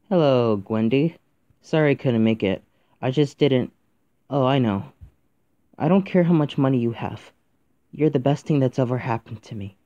Hello, Gwendy. Sorry I couldn't make it. I just didn't. Oh, I know. I don't care how much money you have. You're the best thing that's ever happened to me.